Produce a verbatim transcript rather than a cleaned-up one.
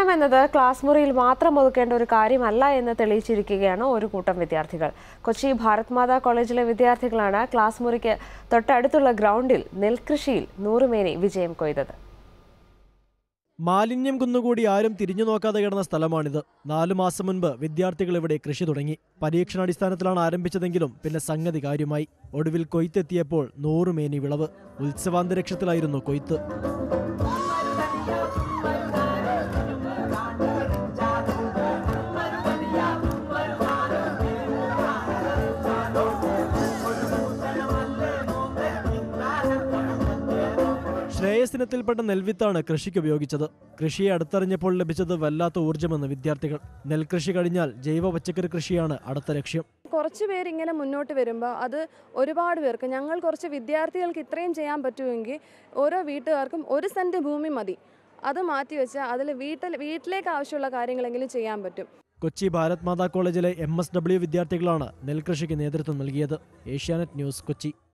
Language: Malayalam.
പഠനമെന്നത് ക്ലാസ് മുറിയിൽ മാത്രം ഒതുക്കേണ്ട ഒരു കാര്യമല്ല എന്ന് തെളിയിച്ചിരിക്കുകയാണ് ഒരു കൂട്ടം വിദ്യാർത്ഥികൾ. കൊച്ചി ഭാരത് മാതാ കോളേജിലെ വിദ്യാർത്ഥികളാണ് ക്ലാസ് മുറിക്ക് തൊട്ടടുത്തുള്ള ഗ്രൗണ്ടിൽ നെൽകൃഷിയിൽ നൂറുമേനി വിജയം കൊയ്തത്. മാലിന്യം കുന്നുകൂടി ആരും തിരിഞ്ഞു നോക്കാതെ കിടന്ന സ്ഥലമാണിത്. നാലു മാസം മുൻപ് വിദ്യാർത്ഥികൾ ഇവിടെ കൃഷി തുടങ്ങി. പരീക്ഷണാടിസ്ഥാനത്തിലാണ് ആരംഭിച്ചതെങ്കിലും പിന്നെ സംഗതി കാര്യമായി. ഒടുവിൽ കൊയ്ത്തെത്തിയപ്പോൾ നൂറുമേനി വിളവ്. ഉത്സവാന്തരീക്ഷത്തിലായിരുന്നു കൊയ്ത്ത്. ശ്രേയസിനത്തിൽപ്പെട്ട നെൽവിത്താണ് കൃഷിക്ക് ഉപയോഗിച്ചത്. കൃഷിയെ അടുത്തറിഞ്ഞപ്പോൾ ലഭിച്ചത് വല്ലാത്ത ഊർജ്ജമെന്ന് വിദ്യാർത്ഥികൾ. നെൽകൃഷി കഴിഞ്ഞാൽ ജൈവ പച്ചക്കറി കൃഷിയാണ് അടുത്ത ലക്ഷ്യം. കുറച്ച് പേര് ഇങ്ങനെ മുന്നോട്ട് വരുമ്പോൾ അത് ഒരുപാട് പേർക്ക്, ഞങ്ങൾ കുറച്ച് വിദ്യാർത്ഥികൾക്ക് ഇത്രയും ചെയ്യാൻ പറ്റുമെങ്കിൽ ഓരോ വീട്ടുകാർക്കും ഒരു സെന്റ് ഭൂമി മതി. അത് മാറ്റി വെച്ചാൽ അതിൽ വീട്ടിൽ വീട്ടിലേക്ക് ആവശ്യമുള്ള കാര്യങ്ങളെങ്കിലും ചെയ്യാൻ പറ്റും. കൊച്ചി ഭാരത് മാതാ കോളേജിലെ എം എസ് ഡബ്ല്യു വിദ്യാർത്ഥികളാണ് നെൽകൃഷിക്ക് നേതൃത്വം നൽകിയത്. ഏഷ്യാനെറ്റ് ന്യൂസ്, കൊച്ചി.